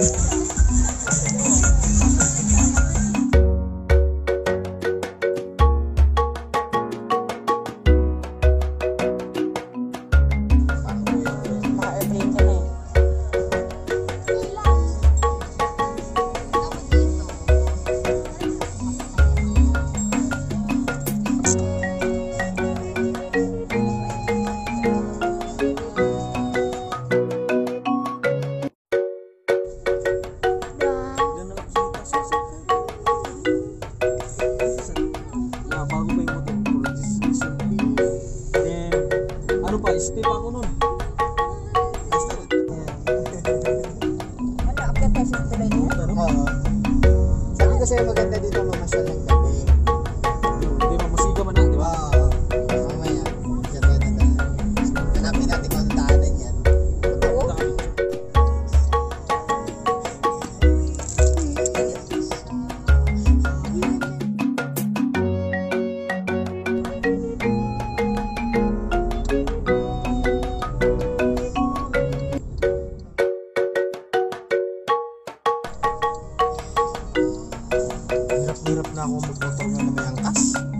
Step ako nun. Ano, akit tayo sa tuloy niya? Oo. Sabi ko sa'yo maganda dito mamasyal ng gabi. Di ba, musiga man na, di ba? Oo. Mamaya. Diyan tayo nadala. Hanapin natin kung ang daanan yan. Oo. Hirap na ako magmotor na may angkas.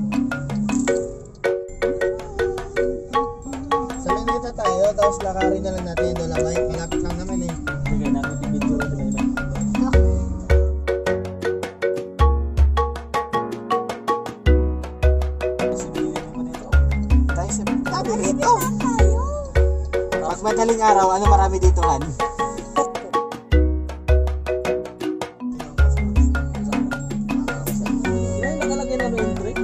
Sabihin kita tayo, tapos lakarin na lang natin yung Dolomite. Malapit lang naman eh. Bigay natin yung video rin nila. Sabi rito. Pag madaling araw, ano marami dito, Han? Nakalagay na yung brake.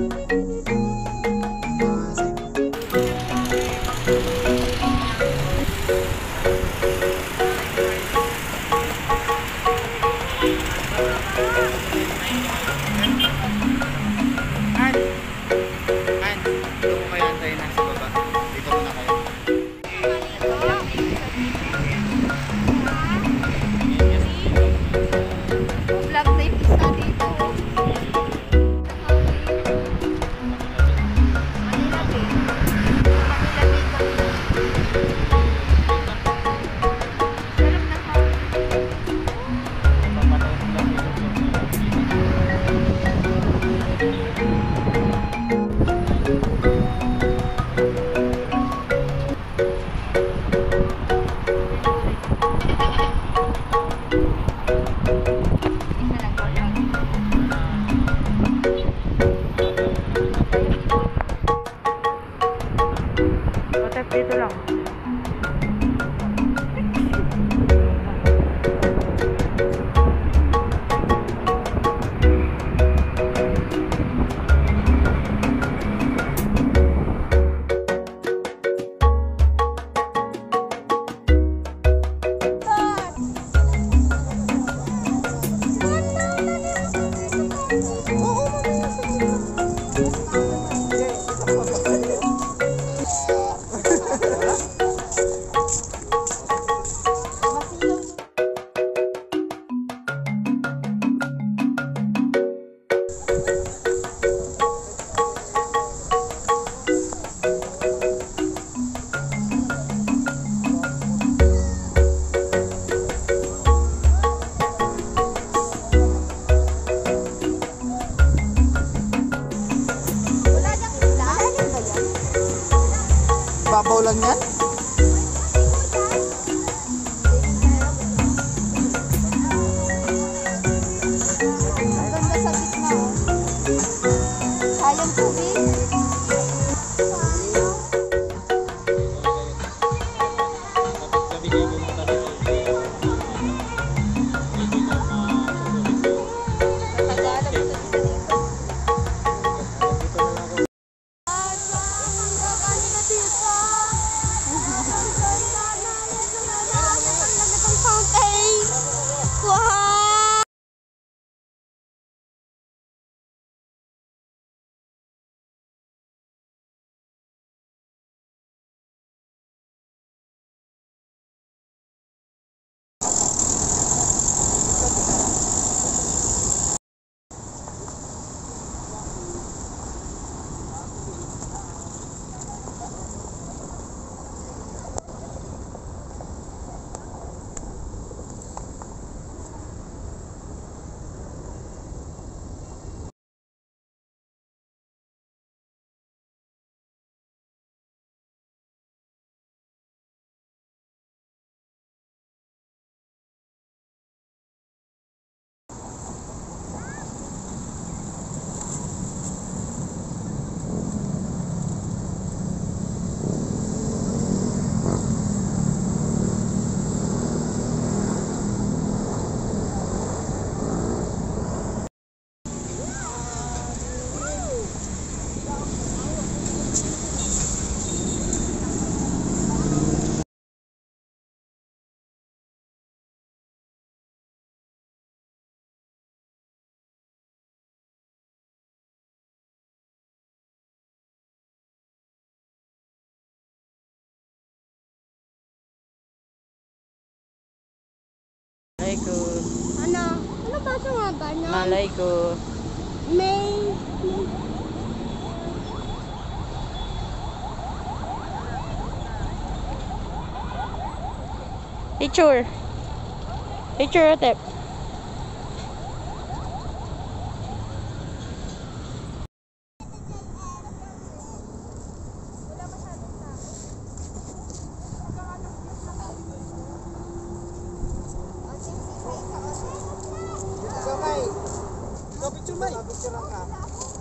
Dito ko kayo antayin na sa baba. Dito muna kayo. Vlog na yung isa dito. Dito lang. Babaw lang yan? Malay ko. May... Picture. Picture, Otep. Ikaw, May. Ikaw, picture, May. Picture lang ka.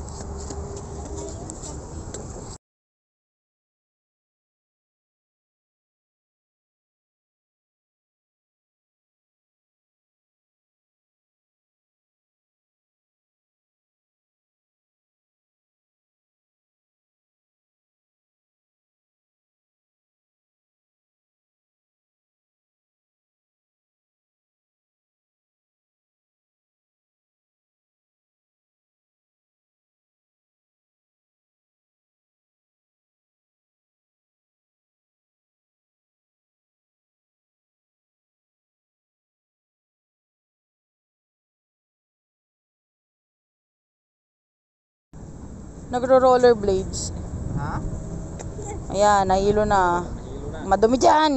Nagro-rollerblades. Ha? Ayan, nahilo na. Madumi dyan.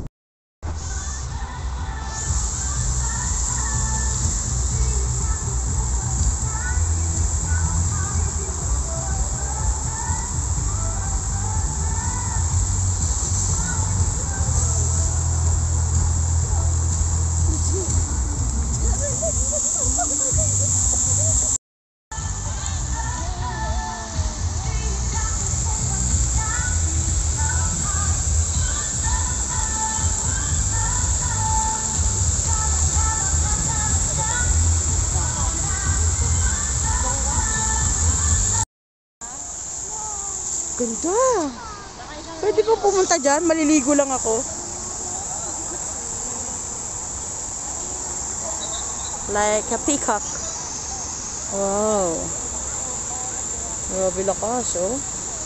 Ganda. Pwede ko pumunta dyan? Maliligo lang ako. Like a peacock. Wow. Grabe lakas, oh.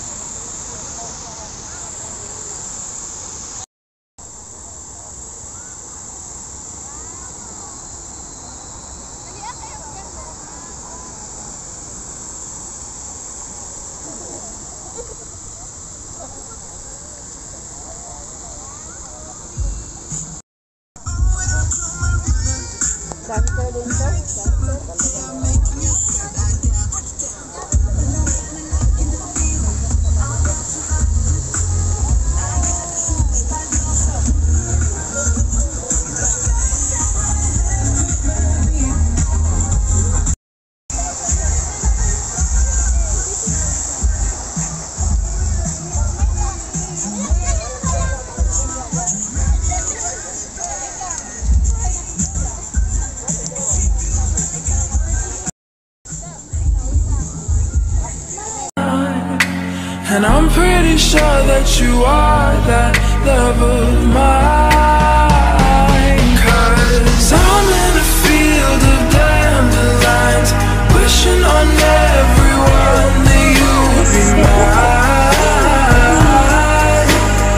Dancer din siya. And I'm pretty sure that you are that love of mine. 'Cause I'm in a field of dandelions, wishing on everyone that you would be mine.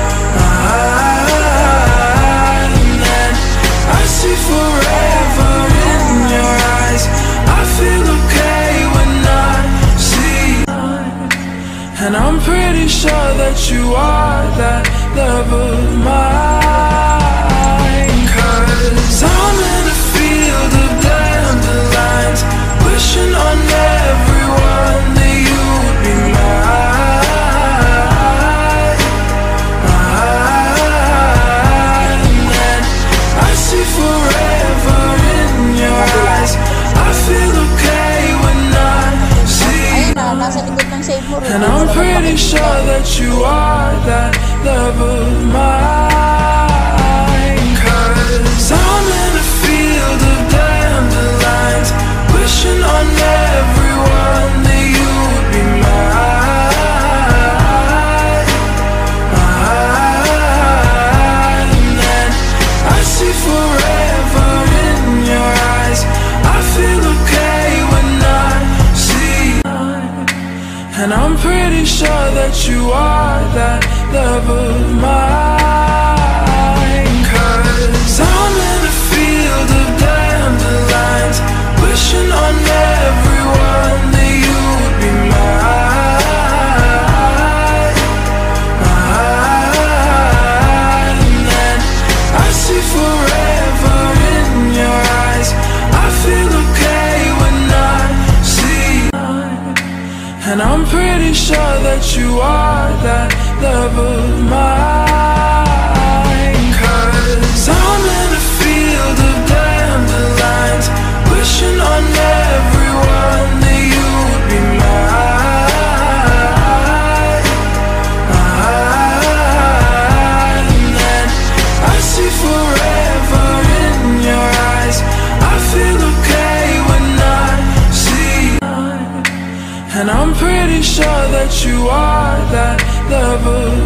And I see forever in your eyes. I feel okay when I see. And I'm pretty sure that you are that love of mine. 'Cause I'm in a field of dandelions, wishing on everyone that you would be mine. And I see forever in your eyes. I feel okay when I see. Ayun na, nasa likod ng Save More. And I'm pretty sure that you are that love of mine. 'Cause I'm in a field of dandelions, wishing on everyone that you would be mine. And I see forever in your eyes. I feel okay when I see. And I'm pretty sure that you are that love of mine. 'Cause I'm in a field of dandelions, wishing on And I'm pretty sure that you are that love of mine. 'Cause I'm in a field of dandelions, wishing on everyone that you'd be mine. And I see forever in your eyes. I feel okay when I see you. And I'm pretty sure that you are that love of